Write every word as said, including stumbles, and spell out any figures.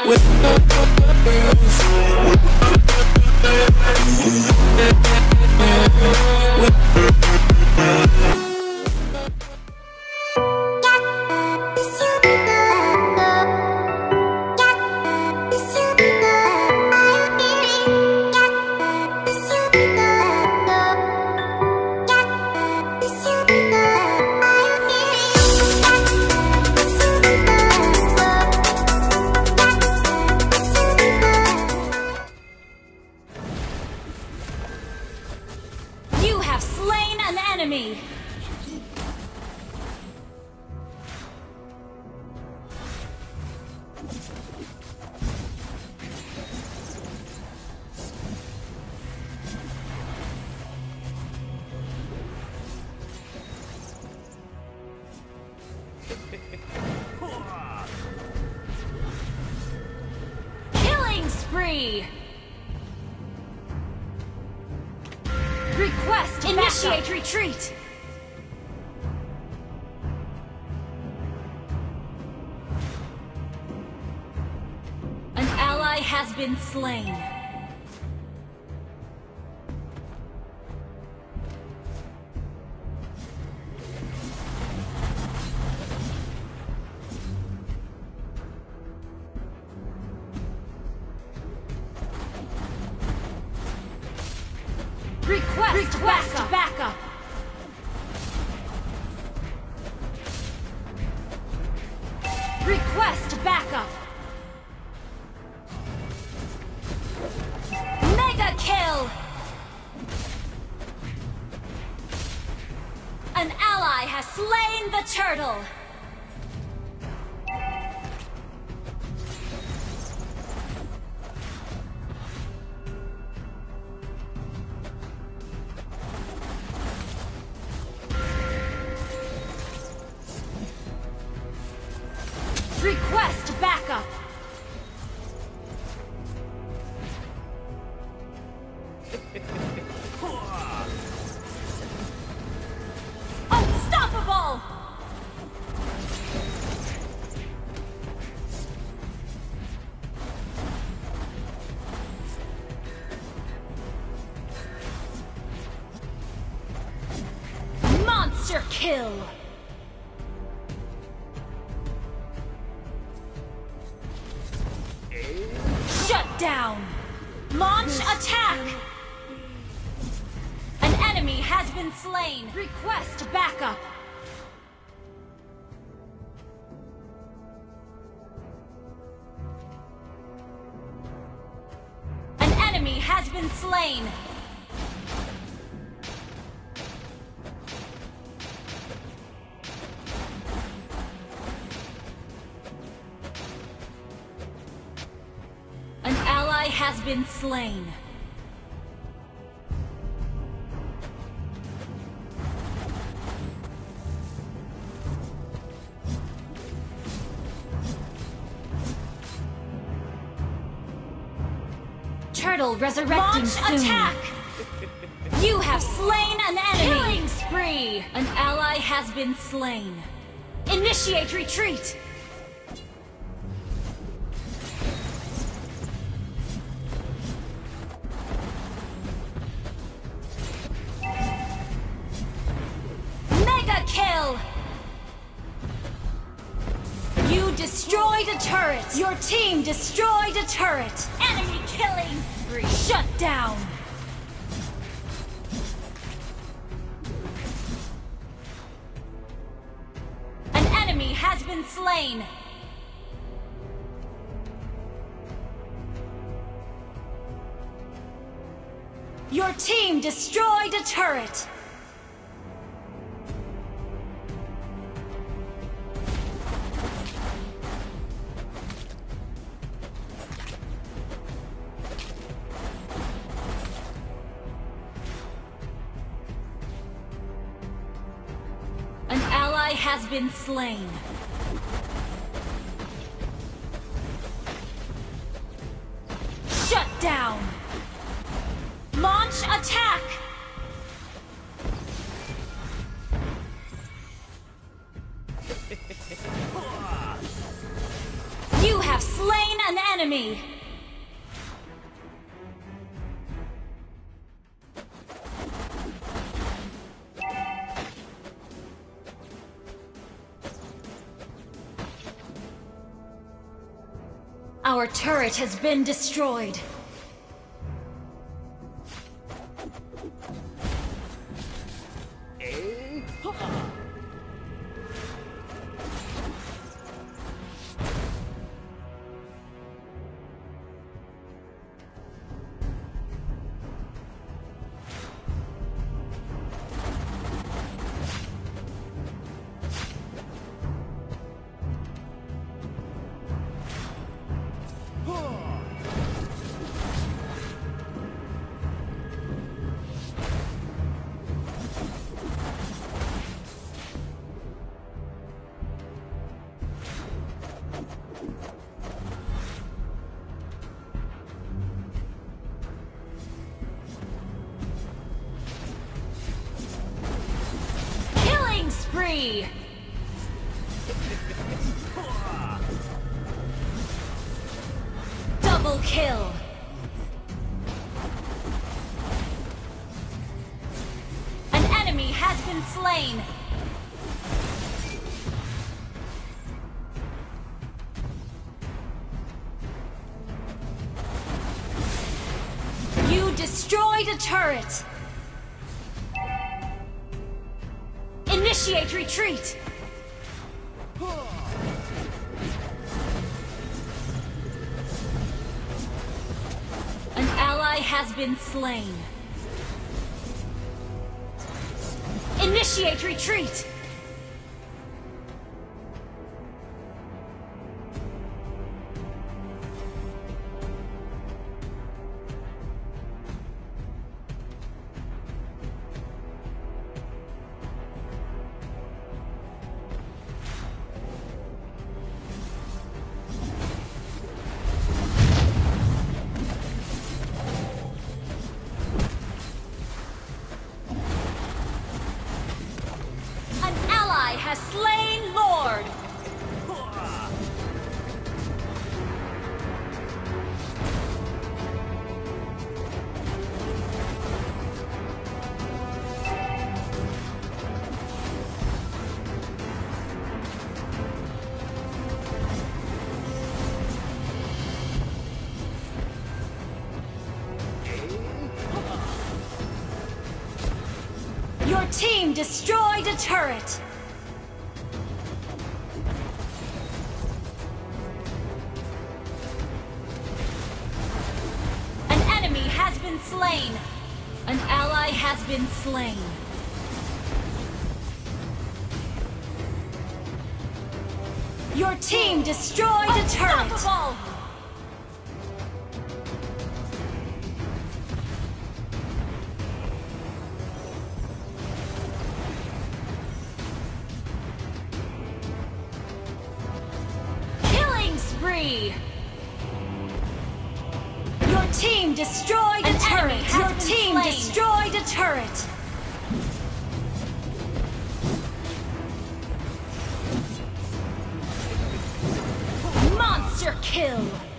Enemy! Killing spree! Request initiate backup. Retreat! An ally has been slain. Request, Request backup. backup. Request backup. Mega kill. An ally has slain the turtle. Request backup! Unstoppable! Monster kill! Shut down! Launch attack! An enemy has been slain! Request backup! An enemy has been slain! Has been slain. Turtle resurrecting Launch soon. Attack! You have slain an enemy! Killing spree! An ally has been slain. Initiate retreat! Kill! You destroyed a turret! Your team destroyed a turret! Enemy killing spree! Shut down! An enemy has been slain! Your team destroyed a turret! Has been slain. Shut down. Launch attack. You have slain an enemy. enemy! Our turret has been destroyed. Spree! Double kill! An enemy has been slain! You destroyed a turret! Initiate retreat! An ally has been slain. Initiate retreat! Has slain Lord! Your team destroyed a turret! Has been slain. An ally has been slain. Your team destroyed a turret. Killing spree. Your team destroyed a turret! Your team slain. destroyed a turret! Monster kill!